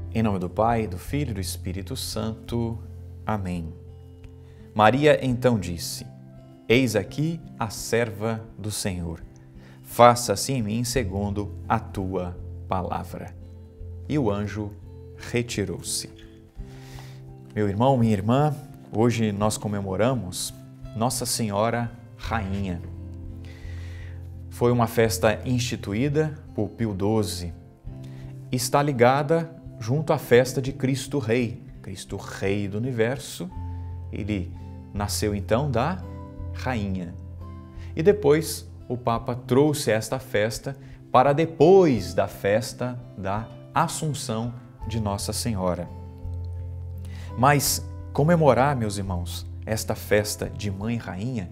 Em nome do Pai, do Filho e do Espírito Santo. Amém. Maria então disse: Eis aqui a serva do Senhor. Faça-se em mim segundo a tua palavra. E o anjo retirou-se. Meu irmão, minha irmã, hoje nós comemoramos Nossa Senhora Rainha. Foi uma festa instituída por Pio XII. Está ligada junto à festa de Cristo Rei do Universo. Ele nasceu então da Rainha. E depois o Papa trouxe esta festa para depois da festa da Assunção de Nossa Senhora. Mas comemorar, meus irmãos, esta festa de Mãe Rainha,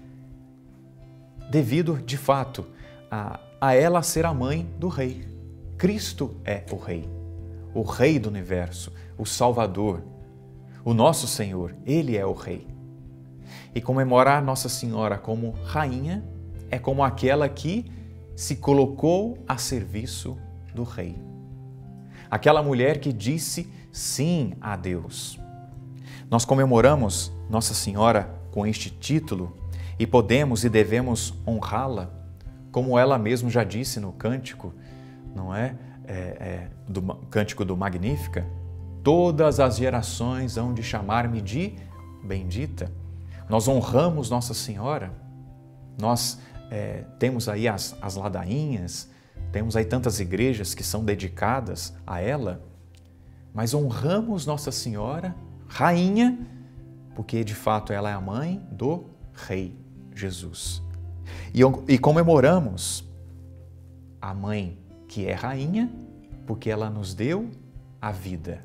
devido de fato a ela ser a mãe do Rei. Cristo é o Rei do Universo, o Salvador, o nosso Senhor, Ele é o Rei. E comemorar Nossa Senhora como Rainha é como aquela que se colocou a serviço do Rei. Aquela mulher que disse sim a Deus. Nós comemoramos Nossa Senhora com este título e podemos e devemos honrá-la, como ela mesma já disse no cântico, não é? Do cântico do Magnífica: todas as gerações hão de chamar-me de bendita. Nós honramos Nossa Senhora, nós temos aí as ladainhas, temos aí tantas igrejas que são dedicadas a ela, mas honramos Nossa Senhora, Rainha, porque de fato ela é a mãe do Rei Jesus. E comemoramos a mãe que é Rainha, porque ela nos deu a vida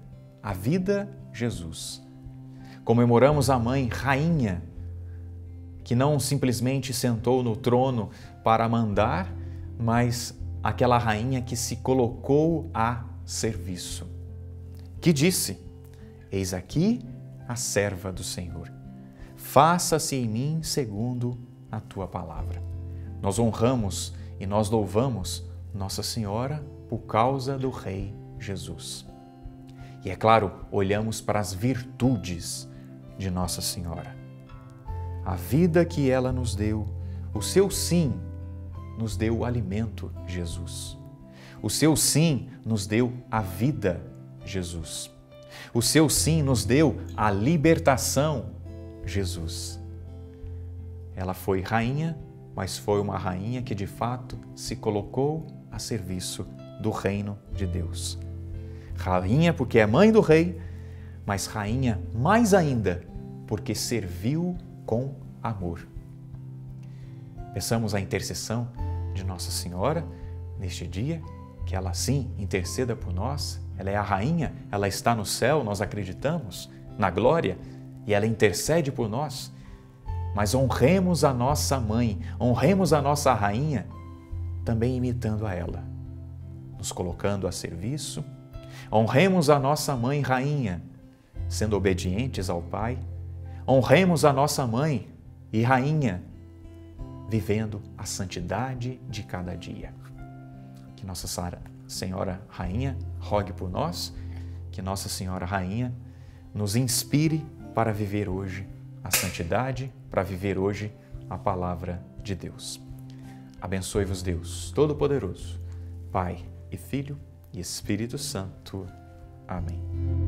Jesus. Comemoramos a mãe Rainha, que não simplesmente sentou no trono para mandar, mas aquela rainha que se colocou a serviço, que disse: Eis aqui a serva do Senhor. Faça-se em mim segundo a tua palavra. Nós honramos e nós louvamos Nossa Senhora por causa do Rei Jesus. E é claro, olhamos para as virtudes de Nossa Senhora. A vida que ela nos deu, o seu sim nos deu o alimento, Jesus. O seu sim nos deu a vida, Jesus. O seu sim nos deu a libertação, Jesus. Ela foi rainha, mas foi uma rainha que de fato se colocou a serviço do reino de Deus. Rainha porque é mãe do rei, mas rainha mais ainda porque serviu com amor. Peçamos a intercessão de Nossa Senhora neste dia, que ela sim interceda por nós. Ela é a rainha, ela está no céu, nós acreditamos, na glória, e ela intercede por nós. Mas honremos a nossa mãe, honremos a nossa rainha, também imitando a ela, nos colocando a serviço. Honremos a nossa mãe rainha, sendo obedientes ao Pai. Honremos a nossa mãe e rainha, vivendo a santidade de cada dia. Que Nossa Senhora Rainha rogue por nós, que Nossa Senhora Rainha nos inspire para viver hoje a santidade, para viver hoje a palavra de Deus. Abençoe-vos Deus Todo-Poderoso, Pai e Filho e Espírito Santo. Amém.